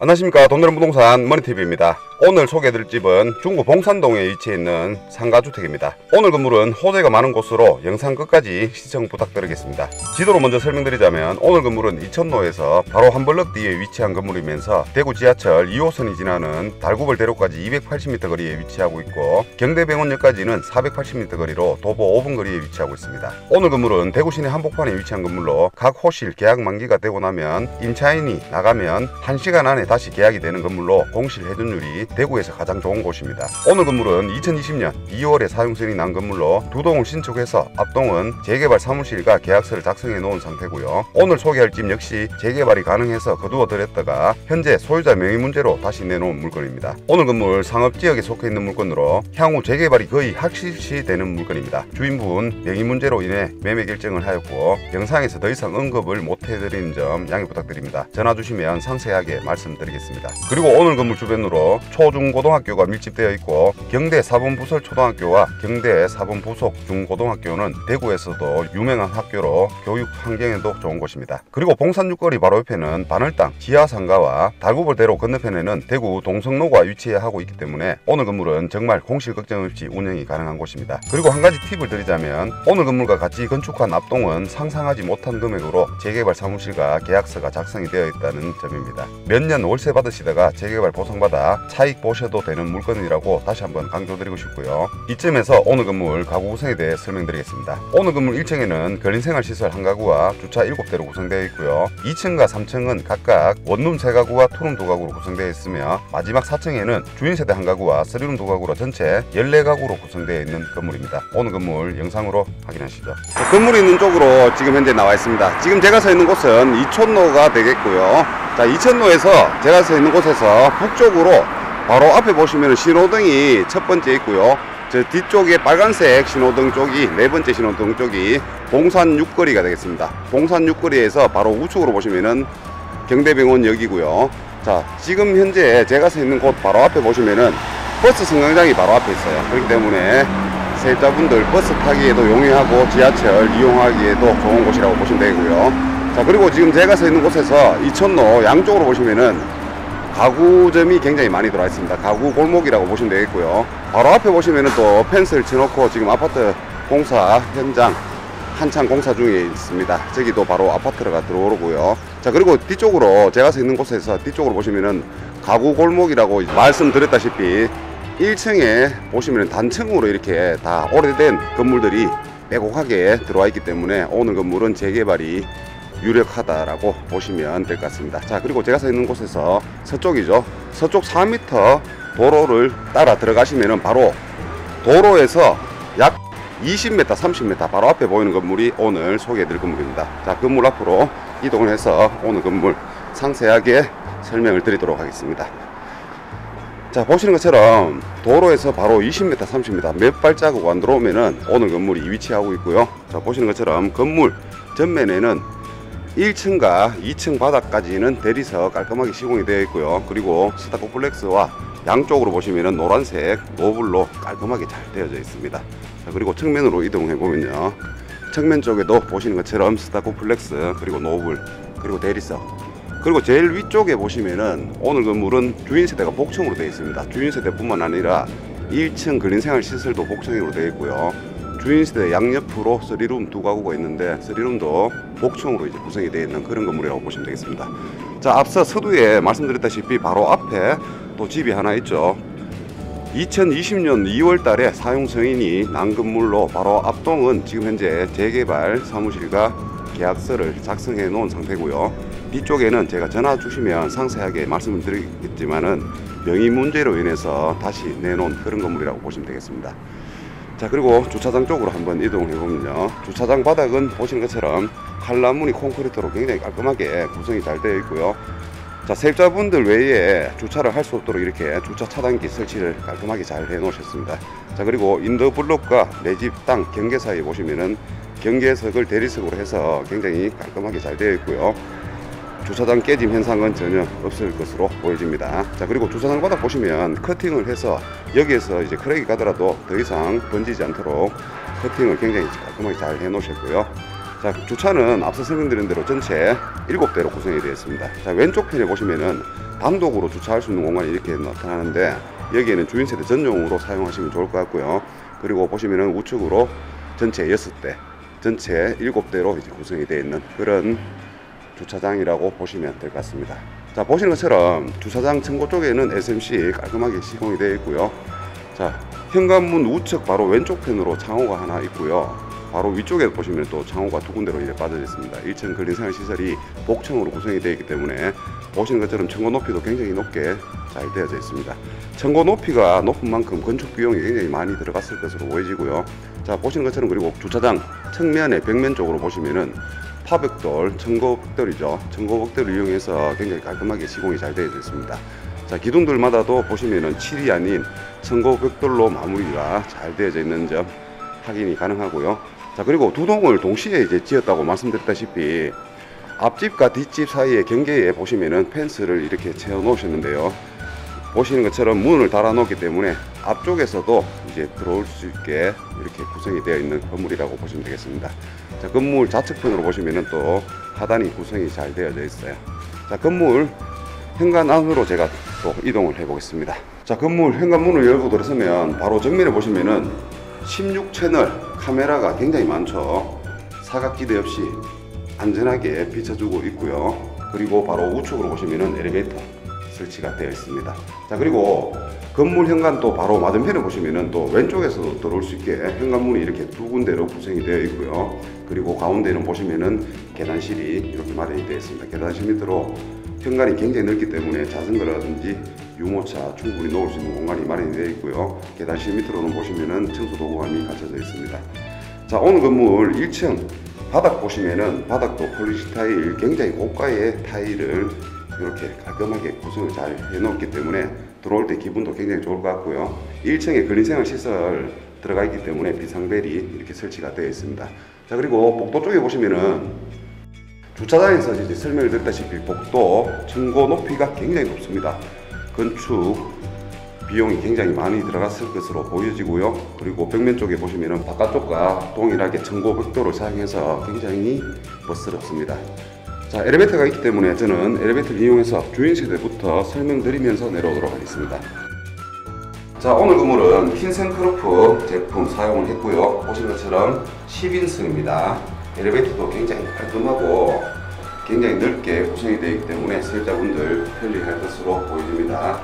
안녕하십니까. 돈되는 부동산 머니TV입니다. 오늘 소개해드릴 집은 중구 봉산동에 위치해 있는 상가주택입니다. 오늘 건물은 호재가 많은 곳으로 영상 끝까지 시청 부탁드리겠습니다. 지도로 먼저 설명드리자면 오늘 건물은 이천로에서 바로 한 블럭 뒤에 위치한 건물이면서 대구 지하철 2호선이 지나는 달구벌 대로까지 280m 거리에 위치하고 있고 경대병원역까지는 480m 거리로 도보 5분 거리에 위치하고 있습니다. 오늘 건물은 대구 시내 한복판에 위치한 건물로 각 호실 계약 만기가 되고 나면 임차인이 나가면 1시간 안에 다시 계약이 되는 건물로 공실 회전율이 대구에서 가장 좋은 곳입니다. 오늘 건물은 2020년 2월에 사용승인이 난 건물로 두 동을 신축해서 앞동은 재개발 사무실과 계약서를 작성해 놓은 상태고요. 오늘 소개할 집 역시 재개발이 가능해서 거두어 드렸다가 현재 소유자 명의 문제로 다시 내놓은 물건입니다. 오늘 건물 상업지역에 속해 있는 물건으로 향후 재개발이 거의 확실시 되는 물건입니다. 주인분 명의 문제로 인해 매매 결정을 하였고 영상에서 더 이상 언급을 못 해드리는 점 양해 부탁드립니다. 전화 주시면 상세하게 말씀드리겠습니다. 그리고 오늘 건물 주변으로 초중고등학교가 밀집되어 있고 경대 사범부설 초등학교와 경대 사범부속 중고등학교는 대구에서도 유명한 학교로 교육 환경에도 좋은 곳입니다. 그리고 봉산 육거리 바로 옆에는 바늘땅 지하상가와 달구벌대로 건너편에는 대구 동성로가 위치하고 있기 때문에 오늘 건물은 정말 공실 걱정 없이 운영이 가능한 곳입니다. 그리고 한 가지 팁을 드리자면 오늘 건물과 같이 건축한 앞동은 상상하지 못한 금액으로 재개발 사무실과 계약서가 작성이 되어 있다는 점입니다. 몇 년 월세 받으시다가 재개발 보상받아 차익 보셔도 되는 물건이라고 다시 한번 강조드리고 싶고요. 이쯤에서 오늘 건물 가구 구성에 대해 설명드리겠습니다. 오늘 건물 1층에는 근린생활시설 한 가구와 주차 7대로 구성되어 있고요. 2층과 3층은 각각 원룸 3가구와 투룸 2가구로 구성되어 있으며 마지막 4층에는 주인세대 한 가구와 3룸 2가구로 전체 14가구로 구성되어 있는 건물입니다. 오늘 건물 영상으로 확인하시죠. 건물이 있는 쪽으로 지금 현재 나와 있습니다. 지금 제가 서 있는 곳은 이촌로가 되겠고요. 자, 이천로에서 제가 서 있는 곳에서 북쪽으로 바로 앞에 보시면 신호등이 첫 번째 있고요. 저 뒤쪽에 빨간색 신호등 쪽이 네 번째 신호등 쪽이 봉산 육거리가 되겠습니다. 봉산 육거리에서 바로 우측으로 보시면은 경대병원역이고요. 자, 지금 현재 제가 서 있는 곳 바로 앞에 보시면은 버스 승강장이 바로 앞에 있어요. 그렇기 때문에 세입자분들 버스 타기에도 용이하고 지하철 이용하기에도 좋은 곳이라고 보시면 되고요. 자, 그리고 지금 제가 서 있는 곳에서 이천로 양쪽으로 보시면은 가구점이 굉장히 많이 들어와 있습니다. 가구 골목이라고 보시면 되겠고요. 바로 앞에 보시면은 또 펜스를 쳐놓고 지금 아파트 공사 현장 한창 공사 중에 있습니다. 저기도 바로 아파트가 들어오고요. 자, 그리고 뒤쪽으로 제가 서 있는 곳에서 뒤쪽으로 보시면은 가구 골목이라고 말씀드렸다시피 1층에 보시면은 단층으로 이렇게 다 오래된 건물들이 빼곡하게 들어와 있기 때문에 오늘 건물은 재개발이 유력하다라고 보시면 될 것 같습니다. 자, 그리고 제가 서 있는 곳에서 서쪽이죠. 서쪽 4m 도로를 따라 들어가시면은 바로 도로에서 약 20m 30m 바로 앞에 보이는 건물이 오늘 소개해드릴 건물입니다. 자, 건물 앞으로 이동을 해서 오늘 건물 상세하게 설명을 드리도록 하겠습니다. 자, 보시는 것처럼 도로에서 바로 20m 30m 몇 발자국 안 들어오면은 오늘 건물이 위치하고 있고요. 자, 보시는 것처럼 건물 전면에는 1층과 2층 바닥까지는 대리석 깔끔하게 시공이 되어 있고요. 그리고 스타코플렉스와 양쪽으로 보시면은 노란색 노블로 깔끔하게 잘 되어져 있습니다. 자, 그리고 측면으로 이동해 보면요, 측면 쪽에도 보시는 것처럼 스타코플렉스 그리고 노블 그리고 대리석, 그리고 제일 위쪽에 보시면은 오늘 건물은 주인세대가 복층으로 되어 있습니다. 주인세대뿐만 아니라 1층 근린생활시설도 복층으로 되어 있고요. 주인세대 양옆으로 3룸 2가구가 있는데 3룸도 복층으로 이제 구성이 되어 있는 그런 건물이라고 보시면 되겠습니다. 자, 앞서 서두에 말씀드렸다시피 바로 앞에 또 집이 하나 있죠. 2020년 2월 달에 사용 승인이 난 건물로 바로 앞동은 지금 현재 재개발 사무실과 계약서를 작성해 놓은 상태고요. 뒤쪽에는 제가 전화 주시면 상세하게 말씀을 드리겠지만은 명의 문제로 인해서 다시 내놓은 그런 건물이라고 보시면 되겠습니다. 자, 그리고 주차장 쪽으로 한번 이동을 해보면요, 주차장 바닥은 보시는 것처럼 한라무늬 콘크리트로 굉장히 깔끔하게 구성이 잘 되어 있고요. 자, 세입자분들 외에 주차를 할 수 없도록 이렇게 주차 차단기 설치를 깔끔하게 잘 해 놓으셨습니다. 자, 그리고 인더블록과 내 집 땅 경계 사이에 보시면은 경계석을 대리석으로 해서 굉장히 깔끔하게 잘 되어 있고요. 주차장 깨짐 현상은 전혀 없을 것으로 보여집니다. 자, 그리고 주차장 바닥 보시면 커팅을 해서 여기에서 이제 크랙이 가더라도 더 이상 번지지 않도록 커팅을 굉장히 깔끔하게 잘 해 놓으셨고요. 자, 주차는 앞서 설명드린 대로 전체 7대로 구성이 되어 있습니다. 자, 왼쪽 편에 보시면은 단독으로 주차할 수 있는 공간이 이렇게 나타나는데, 여기에는 주인세대 전용으로 사용하시면 좋을 것 같고요. 그리고 보시면은 우측으로 전체 6대, 전체 7대로 이제 구성이 되어 있는 그런 주차장이라고 보시면 될 것 같습니다. 자, 보시는 것처럼 주차장 층고 쪽에는 SMC 깔끔하게 시공이 되어 있고요. 자, 현관문 우측 바로 왼쪽 편으로 창호가 하나 있고요. 바로 위쪽에 보시면 또 창호가 두 군데로 이제 빠져 있습니다. 1층 근린생활시설이 복층으로 구성이 되어 있기 때문에 보시는 것처럼 층고 높이도 굉장히 높게 잘 되어져 있습니다. 층고 높이가 높은 만큼 건축 비용이 굉장히 많이 들어갔을 것으로 보여지고요. 자, 보시는 것처럼 그리고 주차장 측면에 벽면 쪽으로 보시면은 파벽돌, 청고벽돌이죠. 청고벽돌을 이용해서 굉장히 깔끔하게 시공이 잘 되어 있습니다. 자, 기둥들마다도 보시면은 칠이 아닌 청고벽돌로 마무리가 잘 되어져 있는 점 확인이 가능하고요. 자, 그리고 두 동을 동시에 이제 지었다고 말씀드렸다시피 앞집과 뒷집 사이의 경계에 보시면은 펜스를 이렇게 채워 놓으셨는데요. 보시는 것처럼 문을 달아 놓기 때문에 앞쪽에서도 이제 들어올 수 있게 이렇게 구성이 되어 있는 건물이라고 보시면 되겠습니다. 자, 건물 좌측편으로 보시면은 또 하단이 구성이 잘 되어져 있어요. 자, 건물 현관 안으로 제가 또 이동을 해 보겠습니다. 자, 건물 현관문을 열고 들어서면 바로 정면에 보시면은 16채널 카메라가 굉장히 많죠. 사각지대 없이 안전하게 비춰주고 있고요. 그리고 바로 우측으로 보시면은 엘리베이터 설치가 되어 있습니다. 자, 그리고 건물 현관 또 바로 맞은편에 보시면은 또 왼쪽에서도 들어올 수 있게 현관문이 이렇게 두 군데로 구성이 되어 있고요. 그리고 가운데는 보시면은 계단실이 이렇게 마련이 되어 있습니다. 계단실 밑으로 현관이 굉장히 넓기 때문에 자전거라든지 유모차 충분히 놓을 수 있는 공간이 마련이 되어 있고요. 계단실 밑으로는 보시면은 청소 도구함이 갖춰져 있습니다. 자, 오늘 건물 1층 바닥 보시면은 바닥도 폴리시 타일, 굉장히 고가의 타일을 이렇게 깔끔하게 구성을 잘 해놓았기 때문에 들어올 때 기분도 굉장히 좋을 것 같고요. 1층에 근린생활 시설 들어가 있기 때문에 비상벨이 이렇게 설치가 되어 있습니다. 자, 그리고 복도 쪽에 보시면은 주차장에서 이제 설명을 드렸다시피 복도 층고 높이가 굉장히 높습니다. 건축 비용이 굉장히 많이 들어갔을 것으로 보여지고요. 그리고 벽면 쪽에 보시면은 바깥쪽과 동일하게 층고 벽돌을 사용해서 굉장히 멋스럽습니다. 자, 엘리베이터가 있기 때문에 저는 엘리베이터를 이용해서 주인 세대부터 설명드리면서 내려오도록 하겠습니다. 자, 오늘 건물은 킨센크로프 제품 사용을 했고요. 보시는 것처럼 10인승입니다. 엘리베이터도 굉장히 깔끔하고 굉장히 넓게 구성이 되어 있기 때문에 세입자분들 편리할 것으로 보여집니다.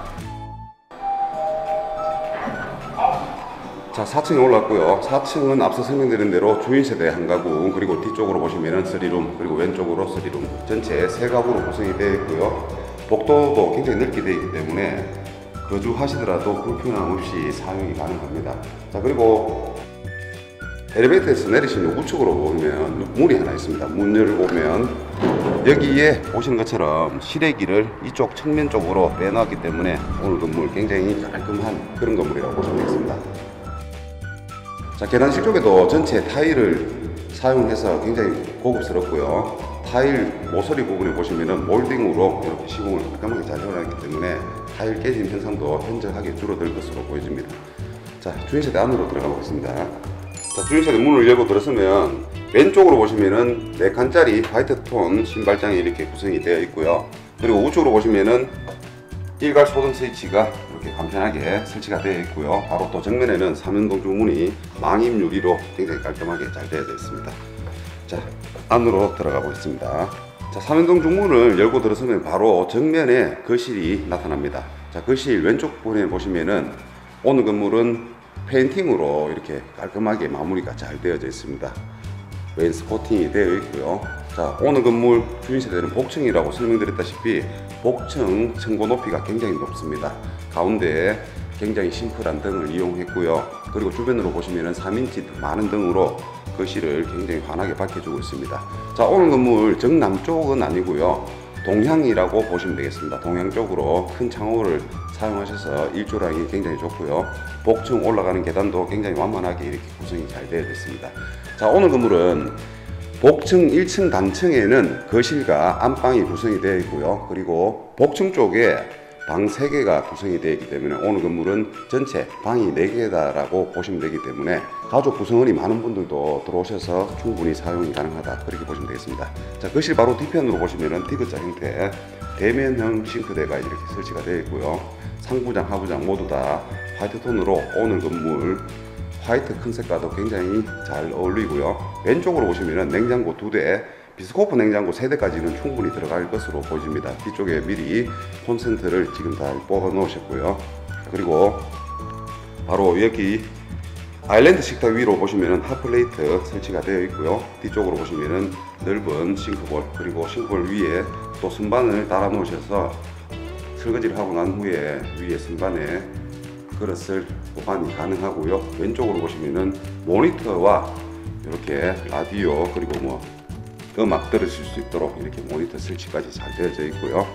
자, 4층에 올랐고요. 4층은 앞서 설명드린 대로 주인세대 한 가구, 그리고 뒤쪽으로 보시면은 3룸, 그리고 왼쪽으로 3룸, 전체 3가구로 구성이 되어 있고요. 복도도 굉장히 넓게 되어 있기 때문에 거주하시더라도 불편함 없이 사용이 가능합니다. 자, 그리고 엘리베이터에서 내리시면 우측으로 보면 문이 하나 있습니다. 문 열고 보면 여기에 보시는 것처럼 실외기를 이쪽 측면 쪽으로 빼놨기 때문에 오늘 건물 굉장히 깔끔한 그런 건물이라고 보시면 되겠습니다. 자, 계단실 쪽에도 전체 타일을 사용해서 굉장히 고급스럽고요. 타일 모서리 부분에 보시면은 몰딩으로 이렇게 시공을 깔끔하게 잘 해놨기 때문에 타일 깨짐 현상도 현저하게 줄어들 것으로 보여집니다. 자, 주인세대 안으로 들어가 보겠습니다. 자, 주인세대 문을 열고 들어서면 왼쪽으로 보시면은 4칸짜리 화이트톤 신발장이 이렇게 구성이 되어 있고요. 그리고 우측으로 보시면은 일괄 소등 스위치가 이렇게 간편하게 설치가 되어 있고요. 바로 또 정면에는 3연동 중문이 망임 유리로 굉장히 깔끔하게 잘 되어 있습니다. 자, 안으로 들어가 보겠습니다. 자, 3연동 중문을 열고 들어서면 바로 정면에 거실이 나타납니다. 자, 거실 왼쪽 부분에 보시면은 오늘 건물은 페인팅으로 이렇게 깔끔하게 마무리가 잘 되어져 있습니다. 웨인스코팅이 되어 있고요. 자, 오늘 건물 주인세대는 복층이라고 설명드렸다시피 복층 층고 높이가 굉장히 높습니다. 가운데에 굉장히 심플한 등을 이용했고요. 그리고 주변으로 보시면은 3인치 많은 등으로 거실을 굉장히 환하게 밝혀주고 있습니다. 자, 오늘 건물 정남쪽은 아니고요. 동향이라고 보시면 되겠습니다. 동향 쪽으로 큰 창호를 사용하셔서 일조량이 굉장히 좋고요. 복층 올라가는 계단도 굉장히 완만하게 이렇게 구성이 잘 되어 있습니다. 자, 오늘 건물은 복층 1층 단층에는 거실과 안방이 구성이 되어 있고요. 그리고 복층 쪽에 방 3개가 구성이 되어 있기 때문에 오늘 건물은 전체 방이 4개다라고 보시면 되기 때문에 가족 구성원이 많은 분들도 들어오셔서 충분히 사용이 가능하다, 그렇게 보시면 되겠습니다. 자, 거실 바로 뒤편으로 보시면은 디귿자 형태 대면형 싱크대가 이렇게 설치가 되어 있고요. 상부장 하부장 모두 다 화이트 톤으로 오늘 건물 화이트 컨셉과도 굉장히 잘 어울리고요. 왼쪽으로 보시면은 냉장고 2대, 비스코프 냉장고 3대까지는 충분히 들어갈 것으로 보입니다. 뒤쪽에 미리 콘센트를 지금 다 뽑아 놓으셨고요. 그리고 바로 여기 아일랜드 식탁 위로 보시면은 핫플레이트 설치가 되어 있고요. 뒤쪽으로 보시면은 넓은 싱크볼, 그리고 싱크볼 위에 또 선반을 달아 놓으셔서 설거지를 하고 난 후에 위에 선반에 그릇을 보관이 가능하고요. 왼쪽으로 보시면은 모니터와 이렇게 라디오, 그리고 뭐 음악 들으실 수 있도록 이렇게 모니터 설치까지 잘 되어져 있고요.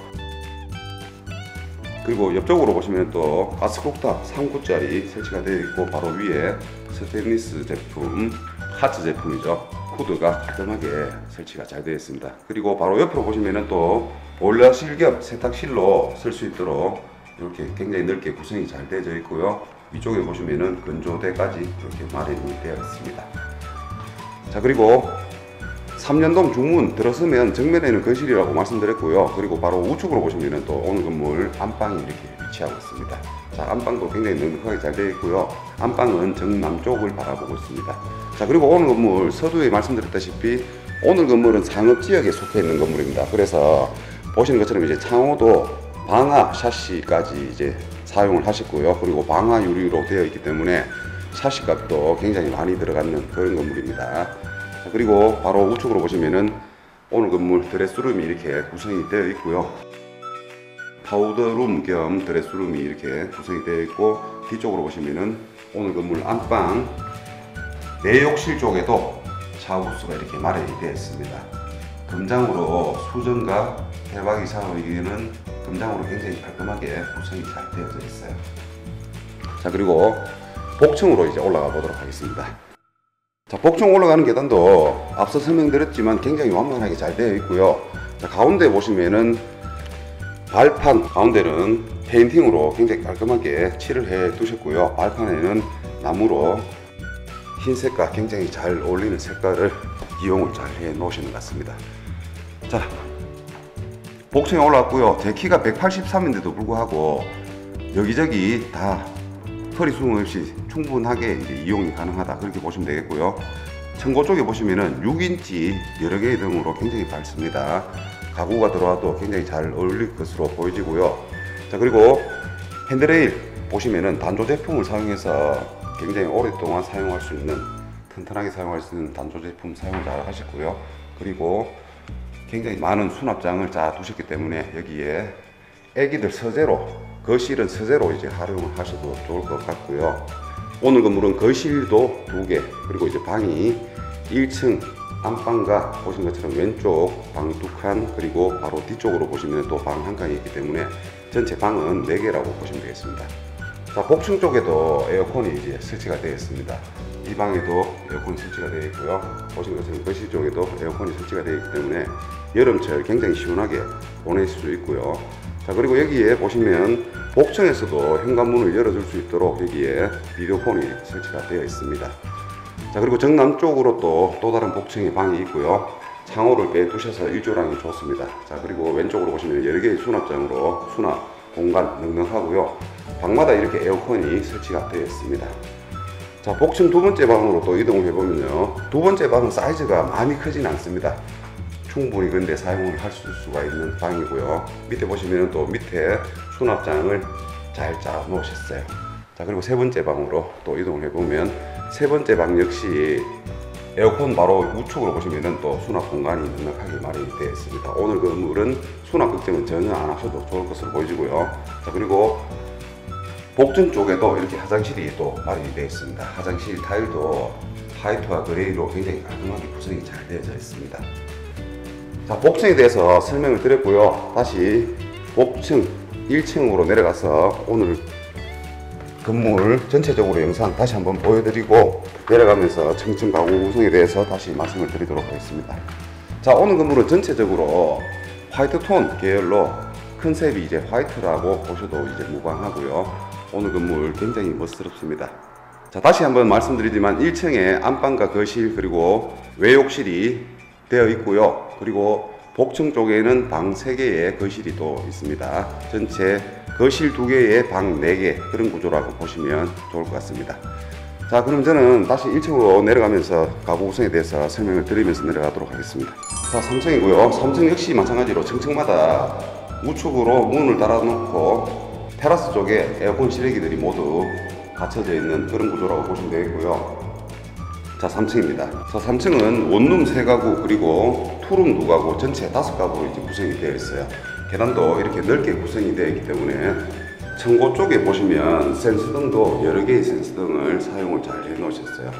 그리고 옆쪽으로 보시면 또 가스쿡탑 3구짜리 설치가 되어 있고, 바로 위에 스테인리스 제품, 하츠 제품이죠. 후드가 깔끔하게 설치가 잘 되어 있습니다. 그리고 바로 옆으로 보시면은 또 보일러실 겸 세탁실로 쓸 수 있도록 이렇게 굉장히 넓게 구성이 잘 되어져 있고요. 위쪽에 보시면은 건조대까지 이렇게 마련이 되어 있습니다. 자, 그리고 3년동 중문 들어서면 정면에는 거실이라고 말씀드렸고요. 그리고 바로 우측으로 보시면은 또 오늘 건물 안방이 이렇게 위치하고 있습니다. 자, 안방도 굉장히 넉넉하게 잘 되어 있고요. 안방은 정남쪽을 바라보고 있습니다. 자, 그리고 오늘 건물 서두에 말씀드렸다시피 오늘 건물은 상업지역에 속해 있는 건물입니다. 그래서 보시는 것처럼 이제 창호도 방화 샤시까지 이제 사용을 하셨고요. 그리고 방화 유리로 되어 있기 때문에 샤시 값도 굉장히 많이 들어가는 그런 건물입니다. 자, 그리고 바로 우측으로 보시면은 오늘 건물 드레스룸이 이렇게 구성이 되어 있고요. 파우더룸 겸 드레스룸이 이렇게 구성이 되어 있고, 뒤쪽으로 보시면은 오늘 건물 안방 내욕실 쪽에도 샤워부스가 이렇게 마련이 되어 있습니다. 금장으로 수전과 대박이 샤워기는 금장으로 굉장히 깔끔하게 구성이 잘 되어져 있어요. 자, 그리고 복층으로 이제 올라가 보도록 하겠습니다. 자, 복층 올라가는 계단도 앞서 설명드렸지만 굉장히 완만하게 잘 되어 있고요. 자, 가운데 보시면은 발판 가운데는 페인팅으로 굉장히 깔끔하게 칠을 해 두셨고요. 발판에는 나무로 흰색과 굉장히 잘 어울리는 색깔을 이용을 잘 해 놓으시는 것 같습니다. 자, 복층에 올라왔고요. 제 키가 183인데도 불구하고 여기저기 다 허리 수동 없이 충분하게 이제 이용이 가능하다, 그렇게 보시면 되겠고요. 천고 쪽에 보시면은 6인치 여러 개의 등으로 굉장히 밝습니다. 가구가 들어와도 굉장히 잘 어울릴 것으로 보여지고요. 자, 그리고 핸드레일 보시면은 단조 제품을 사용해서 굉장히 오랫동안 사용할 수 있는, 튼튼하게 사용할 수 있는 단조 제품 사용 잘 하셨고요. 그리고 굉장히 많은 수납장을 짜 두셨기 때문에 여기에 애기들 서재로, 거실은 서재로 이제 활용을 하셔도 좋을 것 같고요. 오늘 건물은 거실도 2개, 그리고 이제 방이 1층 안방과 보신 것처럼 왼쪽 방 2칸, 그리고 바로 뒤쪽으로 보시면 또 방 1칸이 있기 때문에 전체 방은 4개라고 보시면 되겠습니다. 자, 복층 쪽에도 에어컨이 이제 설치가 되어 있습니다. 이 방에도 에어컨이 설치가 되어 있고요. 보신 것처럼 거실 쪽에도 에어컨이 설치가 되어 있기 때문에 여름철 굉장히 시원하게 보내실 수 있고요. 자, 그리고 여기에 보시면 복층에서도 현관문을 열어줄 수 있도록 여기에 비디오폰이 설치가 되어 있습니다. 자, 그리고 정남쪽으로 또 다른 복층의 방이 있고요. 창호를 빼두셔서 일조량이 좋습니다. 자, 그리고 왼쪽으로 보시면 여러 개의 수납장으로 수납 공간 넉넉하고요. 방마다 이렇게 에어컨이 설치가 되어 있습니다. 자, 복층 2번째 방으로 또 이동을 해보면요. 2번째 방은 사이즈가 많이 크진 않습니다. 충분히 근데 사용을 할 수가 있는 방이고요. 밑에 보시면 또 밑에 수납장을 잘 짜 놓으셨어요. 자, 그리고 3번째 방으로 또 이동을 해보면 3번째 방 역시 에어컨 바로 우측으로 보시면 또 수납 공간이 넉넉하게 마련이 되어 있습니다. 오늘 건물은 수납 걱정은 전혀 안 하셔도 좋을 것으로 보여지고요. 자, 그리고 복층 쪽에도 이렇게 화장실이 또 마련이 되어 있습니다. 화장실 타일도 화이트와 그레이로 굉장히 깔끔하게 구성이 잘 되어져 있습니다. 자, 복층에 대해서 설명을 드렸고요. 다시 복층 1층으로 내려가서 오늘 건물 전체적으로 영상 다시 한번 보여드리고 내려가면서 층층 가구 구성에 대해서 다시 말씀을 드리도록 하겠습니다. 자, 오늘 건물은 전체적으로 화이트 톤 계열로 컨셉이 이제 화이트라고 보셔도 이제 무방하고요. 오늘 건물 굉장히 멋스럽습니다. 자, 다시 한번 말씀드리지만 1층에 안방과 거실 그리고 외욕실이 되어 있고요. 그리고 복층 쪽에는 방 3개의 거실이 또 있습니다. 전체 거실 2개에 방 4개 그런 구조라고 보시면 좋을 것 같습니다. 자, 그럼 저는 다시 1층으로 내려가면서 가구 구성에 대해서 설명을 드리면서 내려가도록 하겠습니다. 자, 3층이고요. 3층 역시 마찬가지로 층층마다 우측으로 문을 달아놓고 테라스 쪽에 에어컨 실외기들이 모두 갖춰져 있는 그런 구조라고 보시면 되겠고요. 자, 3층입니다. 자, 3층은 원룸 3가구 그리고 투룸 2가구 전체 5가구로 이제 구성이 되어 있어요. 계단도 이렇게 넓게 구성이 되어 있기 때문에 층고 쪽에 보시면 센스등도 여러 개의 센스등을 사용을 잘 해 놓으셨어요.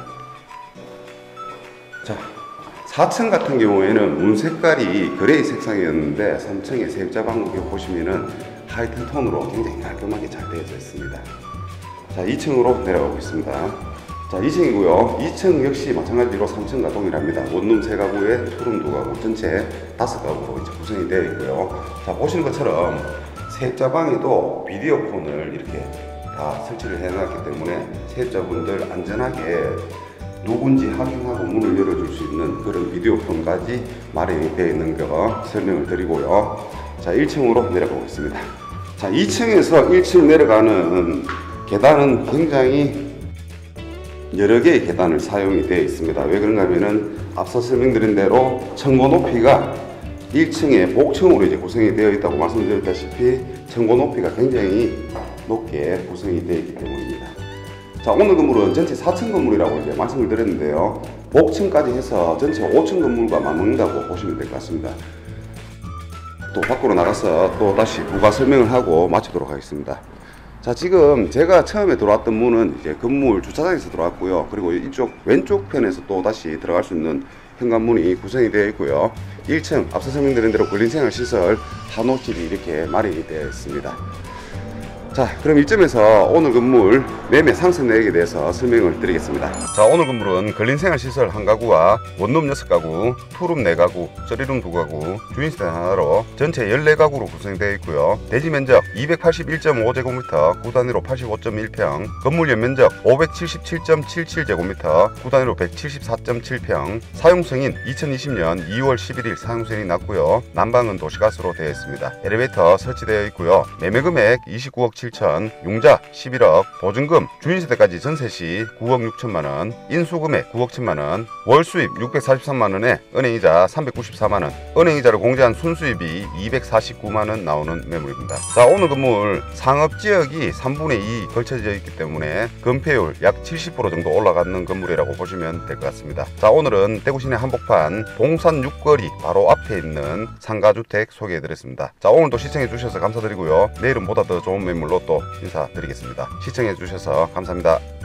자, 4층 같은 경우에는 문 색깔이 그레이 색상이었는데 3층의 세입자 방법에 보시면은 하이튼 톤으로 굉장히 깔끔하게 잘 되어져 있습니다. 자, 2층으로 내려가고 있습니다. 자, 2층이고요. 2층 역시 마찬가지로 3층과 동일합니다. 원룸 3가구에 투룸 2가구 전체 5가구로 이제 구성이 되어 있고요. 자, 보시는 것처럼 세입자 방에도 비디오폰을 이렇게 다 설치를 해 놨기 때문에 세입자분들 안전하게 누군지 확인하고 문을 열어줄 수 있는 그런 비디오폰까지 마련이 되어 있는 거 설명을 드리고요. 자, 1층으로 내려가고 있습니다. 자, 2층에서 1층 내려가는 계단은 굉장히 여러 개의 계단을 사용이 되어 있습니다. 왜 그런가 하면은 앞서 설명드린 대로 층고 높이가 1층에 복층으로 이제 구성이 되어 있다고 말씀드렸다시피 층고 높이가 굉장히 높게 구성이 되어 있기 때문입니다. 자, 오늘 건물은 전체 4층 건물이라고 이제 말씀을 드렸는데요. 복층까지 해서 전체 5층 건물과 맞먹는다고 보시면 될 것 같습니다. 또 밖으로 나가서 또 다시 부가 설명을 하고 마치도록 하겠습니다. 자, 지금 제가 처음에 들어왔던 문은 이제 건물 주차장에서 들어왔고요. 그리고 이쪽 왼쪽 편에서 또 다시 들어갈 수 있는 현관문이 구성이 되어 있고요. 1층 앞서 설명드린 대로 근린생활시설 한호실이 이렇게 마련이 되어 있습니다. 자, 그럼 이쯤에서 오늘 건물 매매 상승 내역에 대해서 설명을 드리겠습니다. 자, 오늘 건물은 근린생활시설 1가구와 원룸 6가구, 투룸 4가구, 쓰리룸 2가구, 주인세대 하나로 전체 14가구로 구성되어 있고요. 대지 면적 281.5제곱미터, 구단위로 85.1평, 건물 연면적 577.77제곱미터, 구단위로 174.7평, 사용승인 2020년 2월 11일 사용승인이 났고요. 난방은 도시가스로 되어 있습니다. 엘리베이터 설치되어 있고요. 매매금액 29억 7천, 융자 11억, 보증금 주인세대까지 전세시 9억 6천만원, 인수금액 9억 1천만원, 월수입 643만원에 은행이자 394만원, 은행이자를 공제한 순수입이 249만원 나오는 매물입니다. 자, 오늘 건물 상업지역이 3분의 2 걸쳐져 있기 때문에 건폐율 약 70% 정도 올라가는 건물이라고 보시면 될 것 같습니다. 자, 오늘은 대구 시내 한복판 봉산 6거리 바로 앞에 있는 상가주택 소개해드렸습니다. 자, 오늘도 시청해주셔서 감사드리고요. 내일은 보다 더 좋은 매물로 또 인사드리겠습니다. 시청해주셔서 감사합니다.